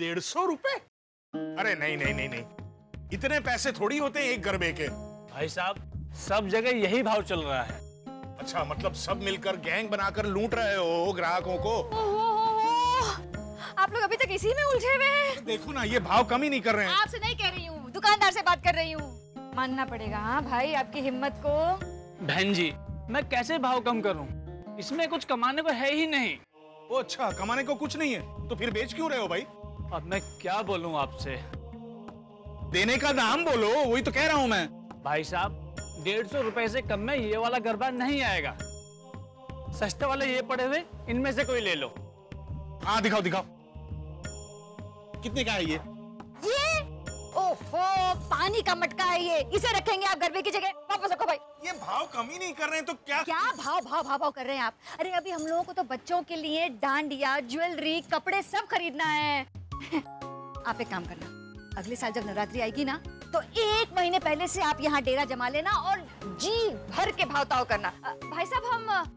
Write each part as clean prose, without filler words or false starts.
150 रुपए? अरे नहीं नहीं नहीं नहीं, इतने पैसे थोड़ी होते हैं एक गरबे के। भाई साहब, सब जगह यही भाव चल रहा है। अच्छा, मतलब सब मिलकर गैंग बनाकर लूट रहे हो ग्राहकों को? आप लोग अभी तक इसी में उलझे हुए हैं। देखो ना, ये भाव कम ही नहीं कर रहे हैं। आपसे नहीं कह रही हूँ, दुकानदार से बात कर रही हूँ। मानना पड़ेगा हाँ भाई आपकी हिम्मत को। बहन जी, मैं कैसे भाव कम करूं? इसमें कुछ कमाने को है ही नहीं। ओ अच्छा, कमाने को कुछ नहीं है तो फिर बेच क्यों रहे हो भाई? अब मैं क्या बोलूं आपसे? देने का दाम बोलो, वही तो कह रहा हूं मैं। भाई साहब, 150 रुपए से कम में ये वाला गरबा नहीं आएगा। सस्ते वाले ये पड़े हुए, इनमें से कोई ले लो। हाँ दिखाओ दिखाओ, कितने का है ये? ओहो, पानी का मटका है ये, इसे रखेंगे आप गरबे की जगह। वापस रखो भाई। ये भाव कम ही नहीं कर रहे हैं तो क्या? क्या भाव भाव भाव भाव कर रहे हैं आप? अरे अभी हम लोगों को तो बच्चों के लिए डांडिया, ज्वेलरी, कपड़े सब खरीदना है। आप एक काम करना, अगले साल जब नवरात्रि आएगी ना, तो 1 महीने पहले से आप यहाँ डेरा जमा लेना और जी भर के भाव ताव करना। भाई साहब, हम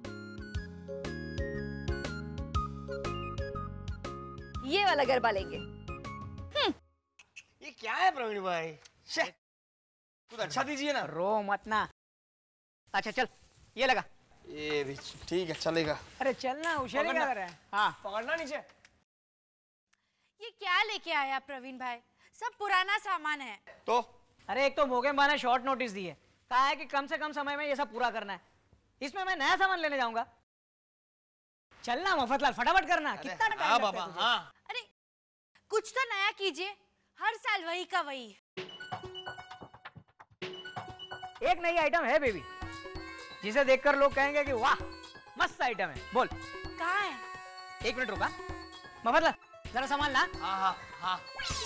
ये वाला गरबा लेंगे। ये क्या है प्रवीण भाई? कुछ अच्छा दीजिए ना। रो मत ना। अच्छा चल, ये लगा। ये भी ठीक है, चलेगा। अरे चलना, होशियारी क्या कर रहा है? हाँ पकड़ना नीचे। ये क्या लेके आए आप प्रवीण भाई? सब पुराना सामान है। तो अरे एक तो भोगेम्बा ने शॉर्ट नोटिस दी है, कहा है कि कम से कम समय में ये सब पूरा करना है। इसमें मैं नया सामान लेने जाऊंगा। चलना मफतलाल, फटाफट करना। कितना टाइम हाँ लगता है बाबा तुझे? हाँ। अरे कुछ तो नया कीजिए, हर साल वही का वही। एक नई आइटम है बेबी, जिसे देखकर लोग कहेंगे कि वाह मस्त आइटम है। बोल कहाँ है? 1 मिनट रुका। मफतलाल जरा सामान ला। हाँ हाँ हाँ।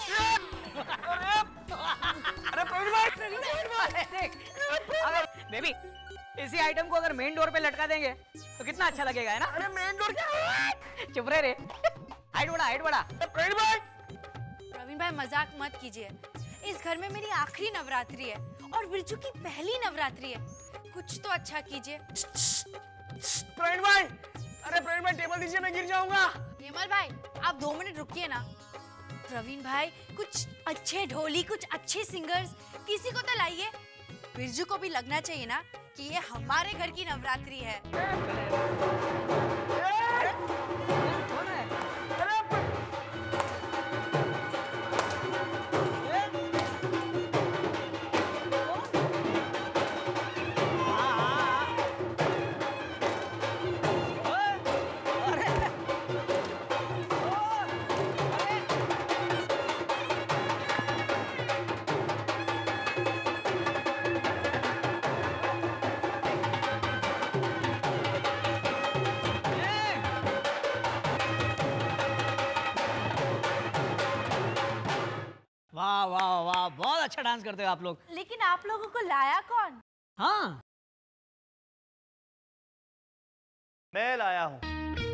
अरे प्रवीण भाई, देख, अगर बेबी इसी आइटम को अगर मेन डोर पे लटका देंगे तो कितना अच्छा लगेगा, है ना? अरे मेन डोर क्या? चुप रहे रे। हाइट बढ़ा, हाइट बढ़ा। प्रवीण भाई, प्रवीण भाई मजाक मत कीजिए। इस घर में मेरी आखिरी नवरात्रि है और बिरजू की पहली नवरात्रि है। कुछ तो अच्छा कीजिए। प्रवीण भाई, अरे प्रवीण भाई टेबल दीजिए, मैं गिर जाऊंगा। हेमल भाई, आप 2 मिनट रुकिए ना। प्रवीण भाई, कुछ अच्छे ढोली, कुछ अच्छे सिंगर्स, किसी को तो लाइए। बिरजू को भी लगना चाहिए ना कि ये हमारे घर की नवरात्रि है। कौन है? वाह वाह वाह, बहुत अच्छा डांस करते हो आप लोग। लेकिन आप लोगों को लाया कौन? हाँ मैं लाया हूँ।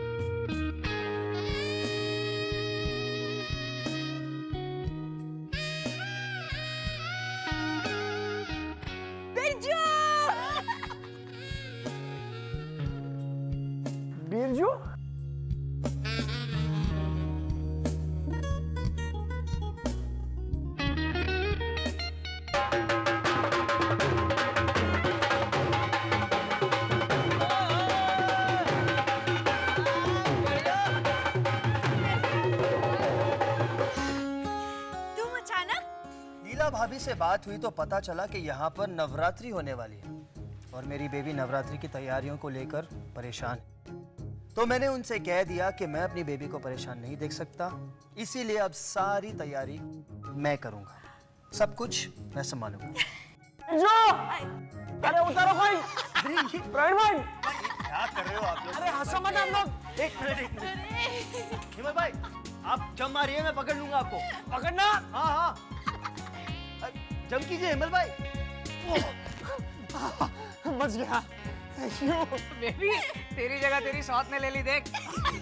बिरजू! बिरजू? भाभी से बात हुई तो पता चला कि यहाँ पर नवरात्रि होने वाली है और मेरी बेबी नवरात्रि की तैयारियों को लेकर परेशान है। तो मैंने उनसे कह दिया कि मैं अपनी बेबी को परेशान नहीं देख सकता, इसीलिए अब सारी तैयारी मैं करूंगा, सब कुछ मैं संभालूंगा। अरे उतारो भाई। प्रवीण भाई क्या कर रहे हो आप लोग? अरे हंसो मत आप लोग। एक मिनट हिम्मत भाई, आप जम मारिए, मैं पकड़ लूंगा आपको। पकड़ना। हाँ हाँ जम कीजिए हिम्मत भाई। बच गया। बेबी तेरी जगह तेरी सौत ने ले ली, देख।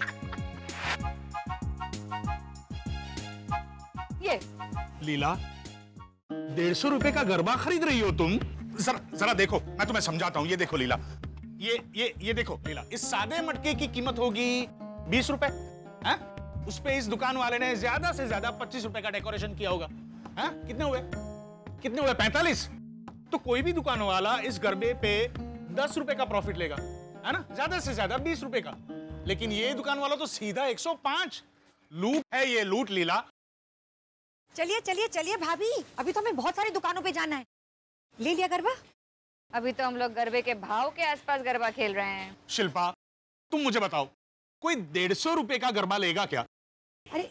ये लीला, 150 रुपए का गरबा खरीद रही हो तुम? जरा देखो, मैं तुम्हें समझाता हूँ। ये देखो लीला, ये देखो लीला, इस सादे मटके की कीमत होगी 20 रुपए। उस पे इस दुकान वाले ने ज्यादा से ज्यादा 25 रुपए का डेकोरेशन किया होगा। हाँ? कितने हुए? 45? तो कोई भी दुकान वाला इस गरबे पे 10 रुपए का प्रॉफिट लेगा, है ना? ज्यादा से ज्यादा 20 रुपए का। लेकिन ये दुकान वाला तो सीधा 105। लूट है ये, लूट लीला। चलिए चलिए चलिए भाभी, अभी तो हमें बहुत सारी दुकानों पे जाना है। ले लिया गरबा? अभी तो हम लोग गरबे के भाव के आसपास गरबा खेल रहे हैं। शिल्पा, तुम मुझे बताओ, कोई 150 रुपए का गरबा लेगा क्या? अरे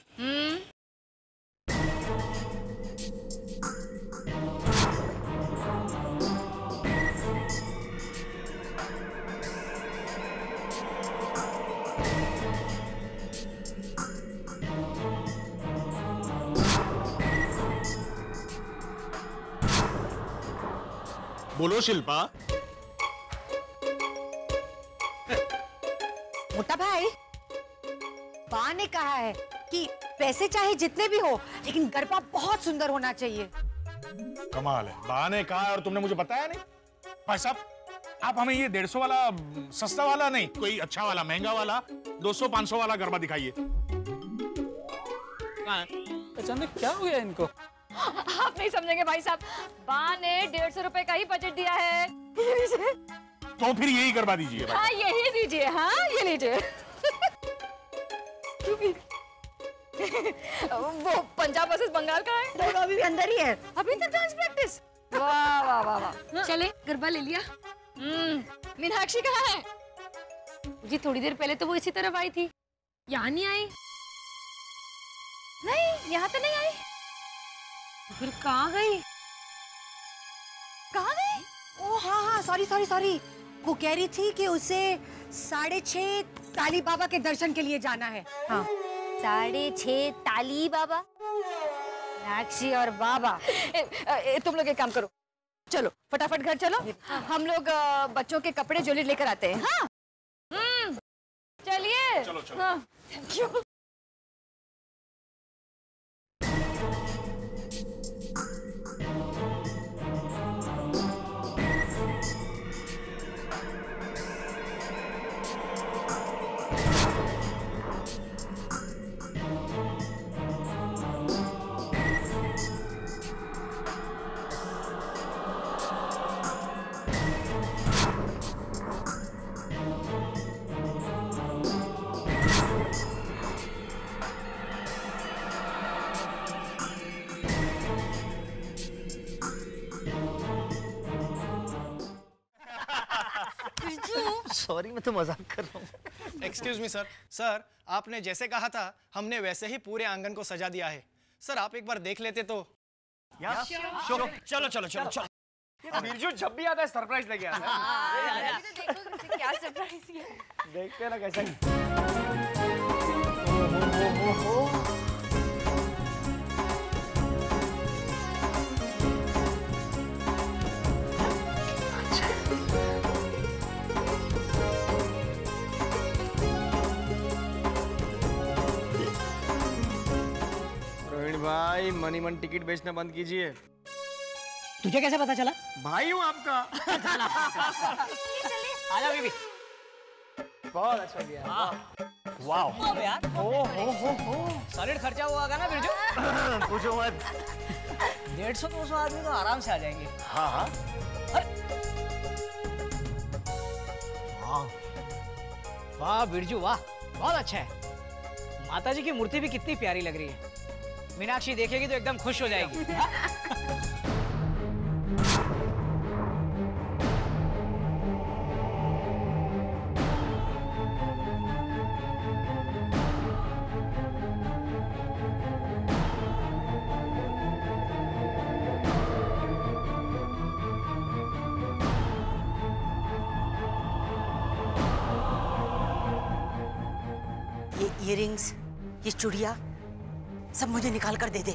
बोलो शिल्पा। मोटा भाई, बा ने कहा है कि पैसे चाहे जितने भी हो, लेकिन गरबा बहुत सुंदर होना चाहिए। कमाल है, बा ने कहा और तुमने मुझे बताया नहीं। भाई साहब, आप हमें ये 150 वाला सस्ता वाला नहीं, कोई अच्छा वाला महंगा वाला 200-500 वाला गरबा दिखाइए। अचानक क्या हो गया इनको? आप नहीं समझेंगे भाई साहब, बा ने 150 रुपए का ही बजट दिया है। तो फिर यही करवा दीजिए। हाँ यही दीजिए, हाँ ये लीजिए। वो पंजाब वर्सेस बंगाल का है। तो अभी भी अंदर ही है। अभी तक डांस प्रैक्टिस। वाह वाह वाह वाह। चले गरबा ले लिया। मीनाक्षी कहाँ है? जी थोड़ी देर पहले तो वो इसी तरफ आई थी, यहाँ नहीं आई। नहीं, यहाँ तो नहीं आई। फिर कहाँ गई? कहाँ गई? ओ हाँ हाँ, सॉरी सॉरी सॉरी। वो कह रही थी कि उसे 6:30 ताली बाबा के दर्शन के लिए जाना है। हाँ 6:30 ताली बाबा, मीनाक्षी और बाबा। तुम लोग एक काम करो, चलो फटाफट घर चलो, हम लोग बच्चों के कपड़े ज्वेलरी लेकर आते हैं। हाँ चलिए। चलो चलो। हाँ, थैंक यू। सॉरी, मैं तो मजाक कर रहा हूँ। Excuse me sir. सर, आपने जैसे कहा था हमने वैसे ही पूरे आंगन को सजा दिया है। सर आप एक बार देख लेते तो। चलो चलो चलो चलो। बिरजू जब भी आता है सरप्राइज लेके आता है। क्या सरप्राइज है? देखते हैं ना कैसा। भाई मनी मन टिकट बेचना बंद कीजिए। तुझे कैसे पता चला? भाई हूँ आपका। आजा बेबी। बहुत अच्छा किया। वाह यार। हो सॉलिड खर्चा हुआ होगा ना बिरजू? पूछो मत। 150-200 आदमी तो आराम से आ जाएंगे। हाँ हाँ। वाह बिरजू वाह, बहुत अच्छा है। माता जी की मूर्ति भी कितनी प्यारी लग रही है। मीनाक्षी देखेगी तो एकदम खुश हो जाएगी। ये इयररिंग्स, ये चूड़िया सब मुझे निकाल कर दे दे।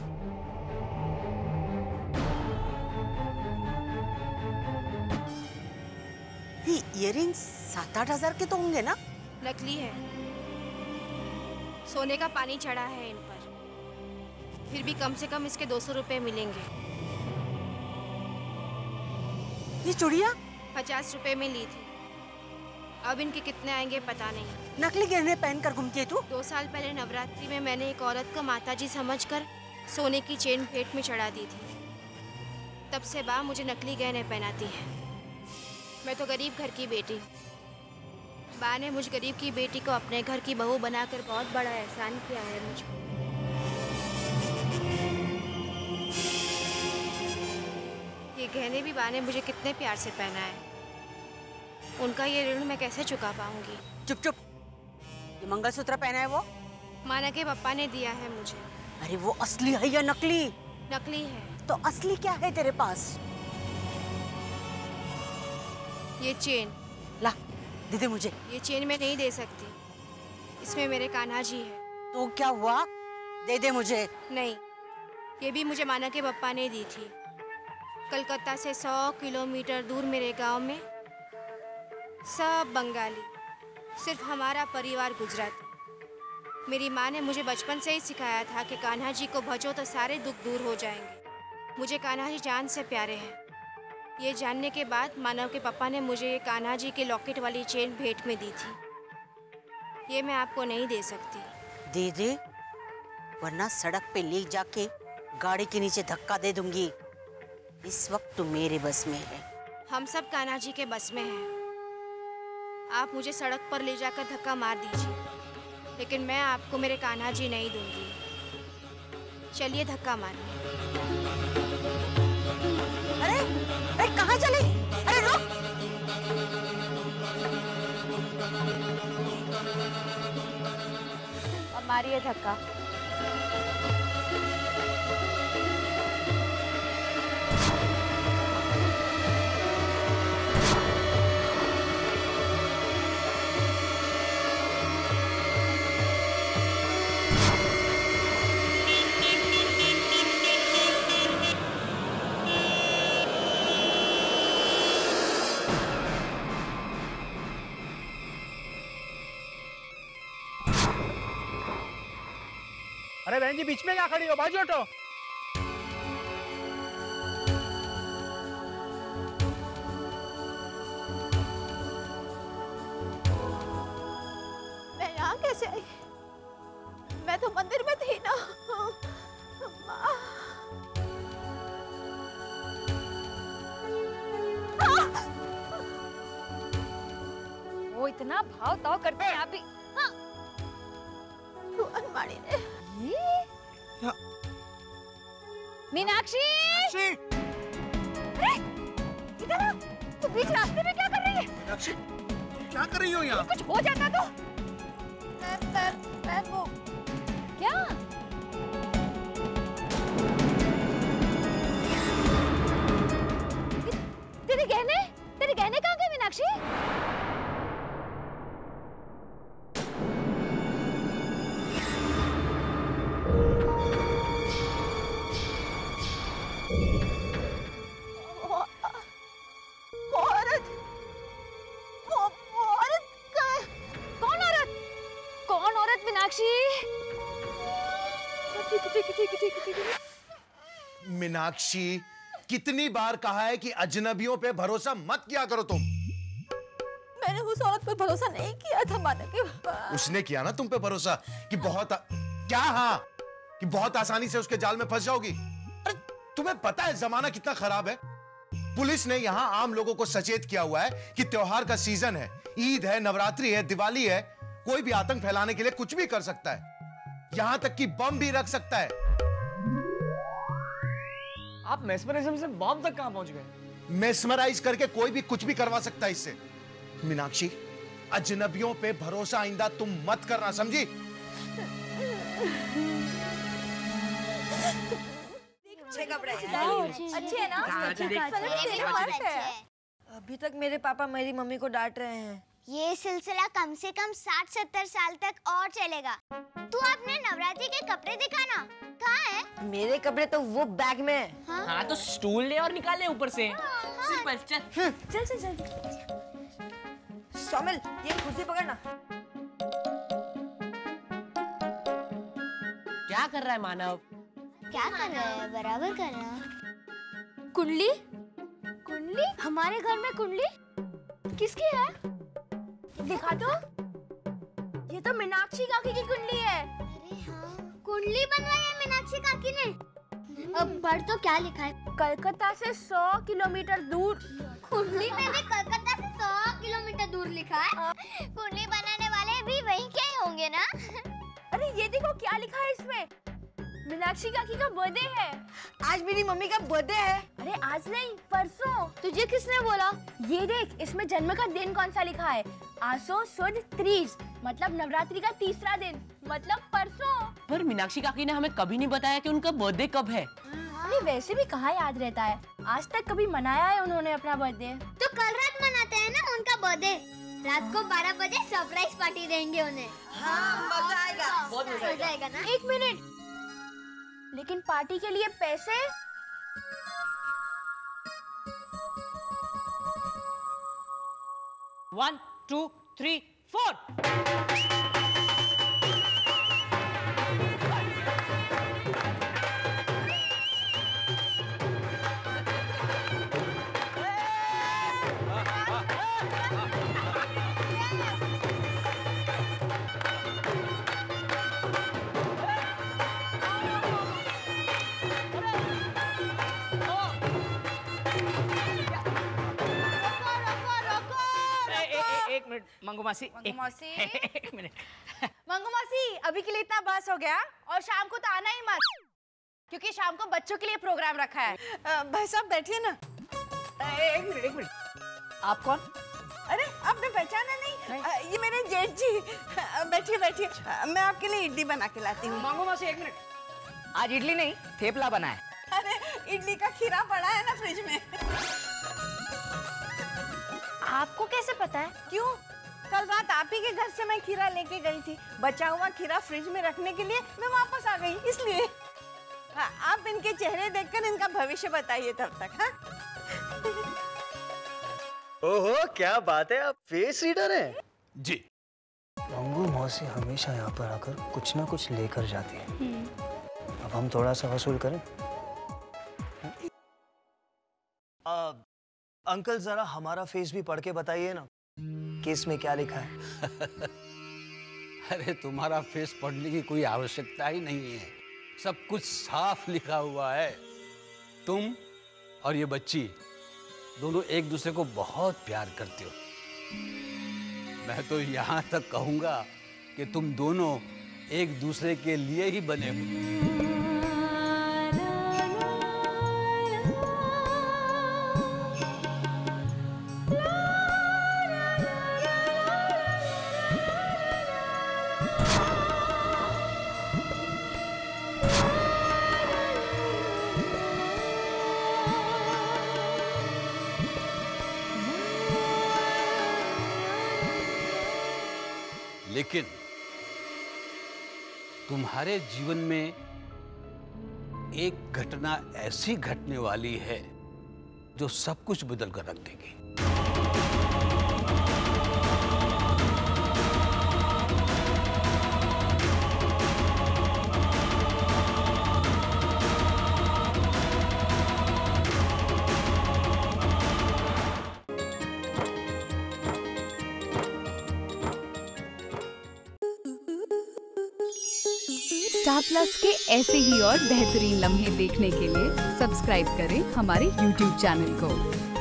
ये इयररिंग्स 7-8 हजार के तो होंगे ना? नकली है, सोने का पानी चढ़ा है इन पर। फिर भी कम से कम इसके 200 रुपए मिलेंगे। ये चूड़िया 50 रुपए में ली थी। अब इनके कितने आएंगे पता नहीं। नकली गहने पहनकर घूमती है तू? 2 साल पहले नवरात्रि में मैंने एक औरत को माताजी समझकर सोने की चेन भेंट में चढ़ा दी थी। तब से बा मुझे नकली गहने पहनाती है। मैं तो गरीब घर की बेटी हूँ। बा ने मुझ गरीब की बेटी को अपने घर की बहू बनाकर बहुत बड़ा एहसान किया है मुझको। ये गहने भी बा ने मुझे कितने प्यार से पहना है। उनका ये ऋण मैं कैसे चुका पाऊंगी। चुप चुप। ये मंगलसूत्र पहना है वो? माना के पापा ने दिया है मुझे। अरे वो असली है या नकली? नकली है। तो असली क्या है तेरे पास? ये चेन। ला दे दे मुझे। ये चेन मैं नहीं दे सकती, इसमें मेरे कान्हा जी है। तो क्या हुआ? दे दे मुझे। नहीं, ये भी मुझे माना के पप्पा ने दी थी। कलकत्ता से 100 किलोमीटर दूर मेरे गांव में सब बंगाली, सिर्फ हमारा परिवार गुजराती। मेरी माँ ने मुझे बचपन से ही सिखाया था कि कान्हा जी को भजो तो सारे दुख दूर हो जाएंगे। मुझे कान्हा जी जान से प्यारे हैं। ये जानने के बाद मानव के पापा ने मुझे ये कान्हा जी के लॉकेट वाली चेन भेंट में दी थी। ये मैं आपको नहीं दे सकती। दे दे, वरना सड़क पे ले जाके गाड़ी के नीचे धक्का दे दूंगी। इस वक्त तू मेरे बस में है। हम सब कान्हा जी के बस में हैं। आप मुझे सड़क पर ले जाकर धक्का मार दीजिए, लेकिन मैं आपको मेरे कान्हा जी नहीं दूंगी। चलिए धक्का मारिए। अरे अरे कहाँ चले? अरे रुक। अब मारिए धक्का। अरे बहन जी, बीच में क्या खड़ी हो? बाजू हटो। मैं यहाँ कैसे आई? मैं तो मंदिर में थी ना। वो इतना भाव ताव करते हैं आप भी। अनमानी ने मीनाक्षी, अरे इधर आ। तू बीच रास्ते में क्या कर रही है? मीनाक्षी, क्या कर रही हो यहाँ? कुछ हो जाता तो? मैं वो क्या? तेरे गहने कहाँ गए मीनाक्षी? मीनाक्षी, कितनी बार कहा है कि अजनबियों पे भरोसा मत किया करो तुम। मैंने उस औरत पर भरोसा नहीं किया था माना के पापा। उसने किया ना तुम पे भरोसा कि बहुत आसानी से उसके जाल में फंस जाओगी। अरे तुम्हें पता है जमाना कितना खराब है। पुलिस ने यहाँ आम लोगों को सचेत किया हुआ है कि त्योहार का सीजन है, ईद है, नवरात्रि है, दिवाली है। कोई भी आतंक फैलाने के लिए कुछ भी कर सकता है, यहां तक कि बम भी रख सकता है। आप मेस्मरिज्म से बॉम्ब तक कहां पहुंच गए? मेस्मराइज करके कोई भी कुछ भी करवा सकता है इससे। मीनाक्षी, अजनबियों पे भरोसा आइंदा तुम मत करना, समझी? अच्छे कपड़े अच्छे है ना? अभी तक मेरे पापा मेरी मम्मी को डांट रहे हैं। ये सिलसिला कम से कम 60-70 साल तक और चलेगा। तू अपने नवरात्रि के कपड़े दिखाना। कहाँ है? मेरे कपड़े तो वो बैग में है। हाँ तो स्टूल ले और निकाले ऊपर से। सिंपल, चल। चल। सोमिल, ये कुर्सी पकड़ना। क्या कर रहा है मानव? क्या कर रहा है? बराबर कर रहा है। कुंडली? हमारे घर में कुंडली? किसकी है? दिखा तो, ये तो मीनाक्षी काकी की कुंडली है। अरे हाँ, कुंडली बनवाई है मीनाक्षी काकी ने। अब पढ़ तो क्या लिखा है? कलकत्ता से 100 किलोमीटर दूर। कुंडली में भी कलकत्ता से 100 किलोमीटर दूर लिखा है। कुंडली बनाने वाले भी वहीं के ही होंगे ना? अरे ये देखो क्या लिखा है इसमें, मीनाक्षी काकी का बर्थडे है। आज मेरी मम्मी का बर्थडे है। अरे आज नहीं, परसों। तुझे किसने बोला? ये देख, इसमें जन्म का दिन कौन सा लिखा है, आसो सुद 30, मतलब नवरात्रि का तीसरा दिन, मतलब परसों। पर मीनाक्षी काकी ने हमें कभी नहीं बताया कि उनका बर्थडे कब है। अरे वैसे भी कहाँ याद रहता है, आज तक कभी मनाया है उन्होंने अपना बर्थडे? तो कल रात मनाते हैं ना उनका बर्थडे। रात को 12 बजे सरप्राइज पार्टी देंगे उन्हें। हाँ, मजा आएगा। बहुत मजा आएगा ना? एक मिनट, लेकिन पार्टी के लिए पैसे? वन, 2, 3, 4। एक मिनट मंगू मासी, एक मिनट। मंगू मासी, अभी के लिए इतना बस हो गया, और शाम को तो आना ही मत, क्योंकि शाम को बच्चों के लिए प्रोग्राम रखा है। भाई साहब बैठिए ना। एक मिनट। आप कौन? अरे आपने पहचाना नहीं? ये मेरे जेठ जी। बैठिए बैठिए, मैं आपके लिए इडली बना के लाती हूँ। मंगू मासी एक मिनट, आज इडली नहीं थेपला बना है। अरे इडली का खीरा पड़ा है ना फ्रिज में। आपको कैसे पता है? क्यों? कल रात आप ही के घर से मैं खीरा लेके गई थी, बचा हुआ खीरा फ्रिज में रखने के लिए मैं वापस आ गई, इसलिए। हाँ, आप इनके चेहरे देखकर इनका भविष्य बताइए तब तक। हाँ? ओहो, क्या बात है, आप फेस रीडर हैं? जी। मंगू मौसी हमेशा यहाँ पर आकर कुछ ना कुछ लेकर जाती है। अब हम थोड़ा सा वसूल करें। अंकल जरा हमारा फेस भी पढ़ के बताइए ना कि इसमें क्या लिखा है। अरे तुम्हारा फेस पढ़ने की कोई आवश्यकता ही नहीं है, सब कुछ साफ लिखा हुआ है। तुम और ये बच्ची दोनों एक दूसरे को बहुत प्यार करते हो। मैं तो यहाँ तक कहूँगा कि तुम दोनों एक दूसरे के लिए ही बने हो। लेकिन तुम्हारे जीवन में एक घटना ऐसी घटने वाली है जो सब कुछ बदल कर रख देगी। स्टार प्लस के ऐसे ही और बेहतरीन लम्हे देखने के लिए सब्सक्राइब करें हमारे YouTube चैनल को।